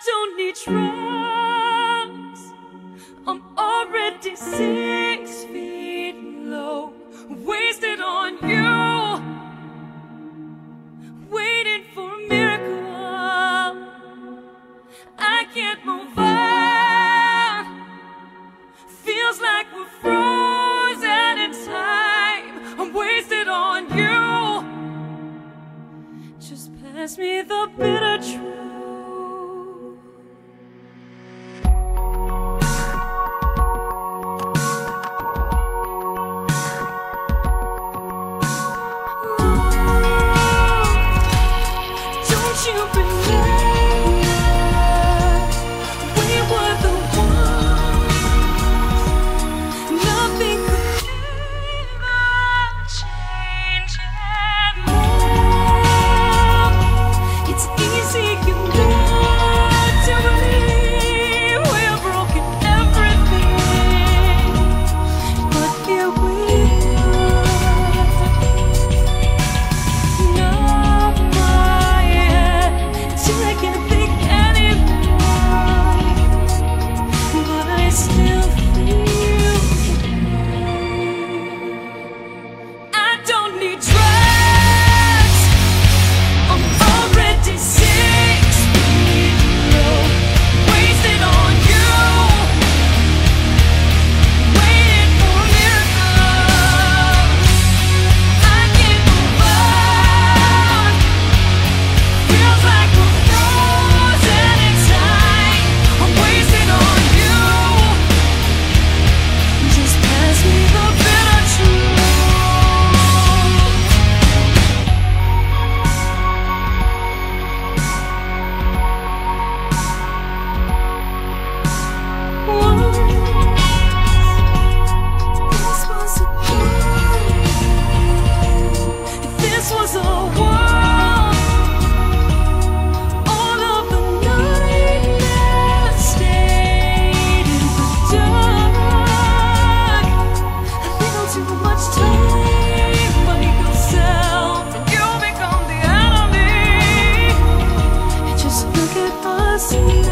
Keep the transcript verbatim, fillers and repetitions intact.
don't need drugs. I'm already six feet low, wasted on you, waiting for a miracle. I can't move on. Feels like we're frozen in time. I'm wasted on you. Just pass me the bitter truth. Don't you remember we were the ones? Nothing could ever change anymore. It's easy, you know, to believe we're broken everything, but here we are. Not my head till I can't think anymore, but I still feel I don't need drugs. I'm already six feet low, wasted on you, waiting for a miracle. I can't move on. Feels like we're frozen in time. I'm wasted on you. Just pass me the bitter truth. This was a world, all of the nightmares stayed in the dark. A little too much time by yourself, and you become the enemy. Just look at us.